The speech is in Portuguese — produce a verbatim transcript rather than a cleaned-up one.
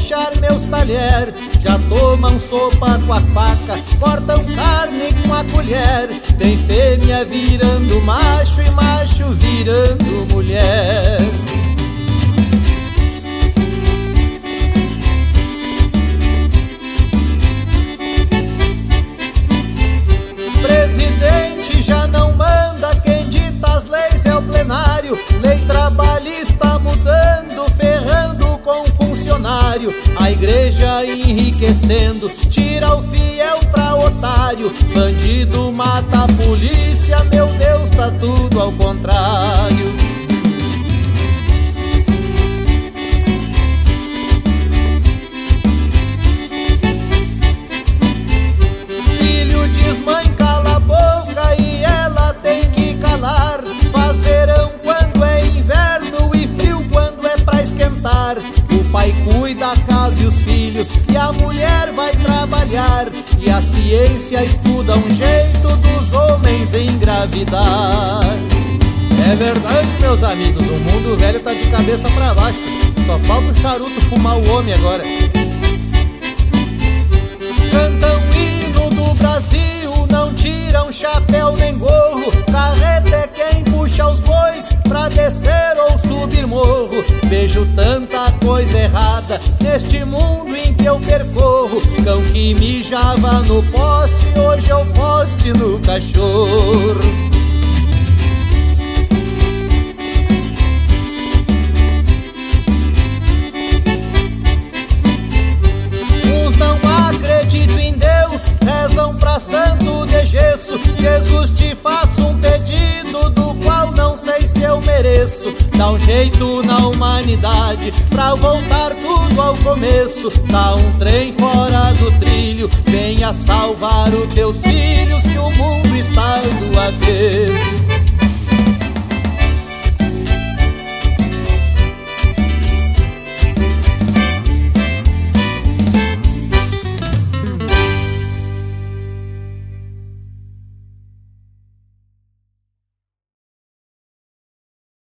puxar meus talher, já tomam sopa com a faca, cortam carne com a colher. Tem fêmea virando macho e macho virando mulher. Presidente já não manda, quem dita as leis é o plenário. Lei trabalhista mudando, ferrando com funcionário. A igreja enriquecendo, tira o fiel pra otário. Bandido mata a polícia, meu Deus, tá tudo ao contrário. Filho diz mãe cala a boca e ela tem que calar. Faz verão quando é inverno e frio quando é pra esquentar. O pai cuida a casa e os filhos e a mulher vai trabalhar. E a ciência estuda um jeito dos homens engravidar. É verdade, meus amigos, o mundo velho tá de cabeça pra baixo. Só falta o charuto fumar o homem agora. Cantam hino do Brasil, não tiram chapéu nem gorro. Carreta é quem puxa os bois pra descer ou subir morro. Vejo tanta coisa errada neste mundo em que eu percorro. Cão que mijava no poste, hoje é o poste no cachorro. Uns não acreditam em Deus, rezam pra santo de gesso. Jesus, te faço um pedido do qual não sei se eu mereço. Dá um jeito na humanidade pra voltar tudo ao começo. Tá um trem fora do trilho, venha salvar os teus filhos que o mundo está do avesso.